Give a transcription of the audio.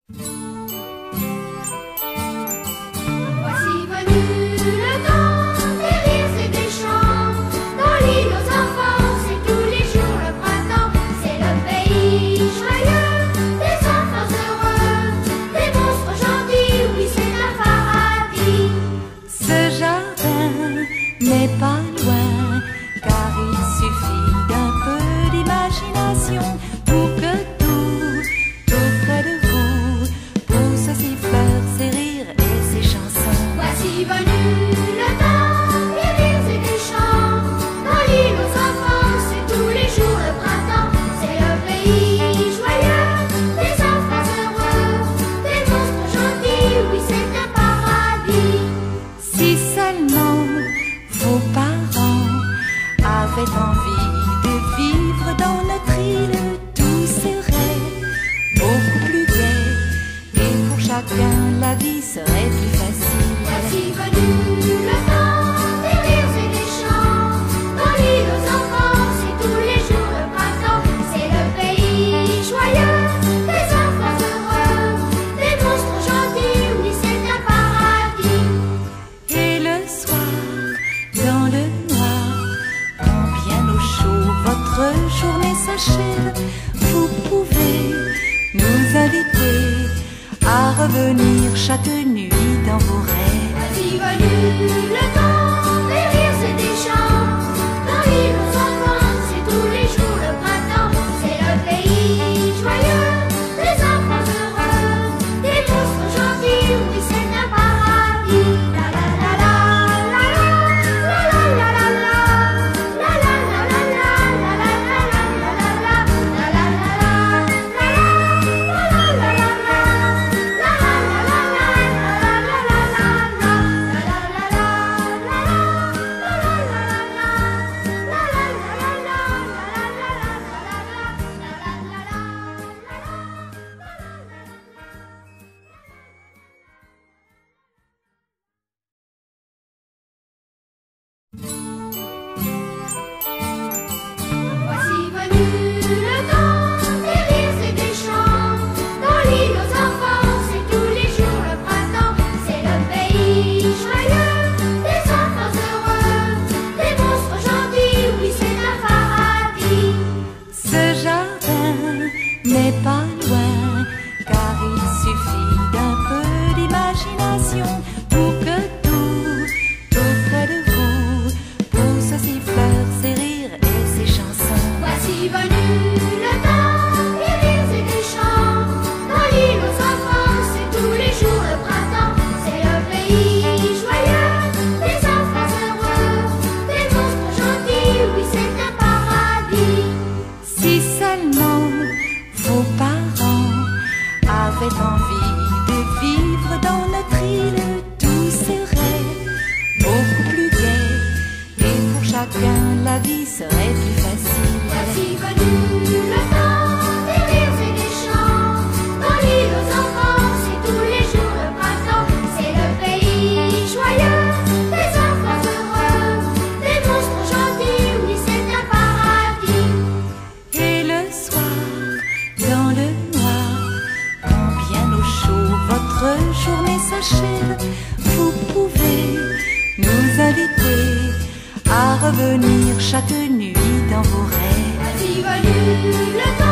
Voici venu le temps des rires et des chants. Dans l'île aux enfants, c'est tous les jours le printemps. C'est le pays joyeux, des enfants heureux, des monstres gentils, oui c'est un paradis. Ce jardin n'est pas loin, car il suffit d'un peu d'imagination pour que tout près de vous pousse ses fleurs, ses rires et ses chansons. Voici venu le temps des rires et des chants. Dans l'île aux enfants, c'est tous les jours le printemps. C'est le pays joyeux, des enfants heureux, des monstres gentils, oui c'est un paradis. Si seulement vos parents avaient envie de vivre dans notre île, tout serait beaucoup plus gai et pour chacun la vie serait plus facile. Voici venu le temps des rires et des chants. Dans l'île aux enfants, c'est tous les jours le printemps. C'est le pays joyeux, des enfants heureux, des monstres gentils, oui c'est un paradis. Et le soir, dans le noir, quand bien au chaud votre journée s'achève, vous pouvez nous inviter à revenir chaque nuit dans vos rêves. Voici venu le temps des rires et des chants. Dans l'île aux enfants, c'est tous les jours le printemps. C'est le pays joyeux, des enfants heureux, des monstres gentils, oui c'est un paradis. La la la la la la la la la la la la la la Voici venu le temps des rires et des chants. Dans l'île aux enfants, c'est tous les jours le printemps. C'est le pays joyeux, des enfants heureux, des monstres gentils, oui c'est un paradis. Ce jardin n'est pas loin, car il suffit d'un peu d'imagination pour que tout près de vous pousse ses fleurs, ses rires et ses chansons. Voici venu le temps des rires et des chants. Dans l'île aux enfants, c'est tous les jours le printemps. C'est le pays joyeux, des enfants heureux, des monstres gentils, oui c'est un paradis. Si seulement vos parents avaient envie de vivre dans notre île, tout serait beaucoup plus gai et pour chacun la vie serait plus facile. Voici venu le temps des rires et des chants. Dans l'île aux enfants, c'est tous les jours le printemps. C'est le pays joyeux, des enfants heureux, des monstres gentils, oui c'est un paradis. Et le soir, dans le noir, quand bien au chaud votre journée s'achève, vous pouvez nous inviter à revenir chaque nuit dans vos rêves. Voici venu le temps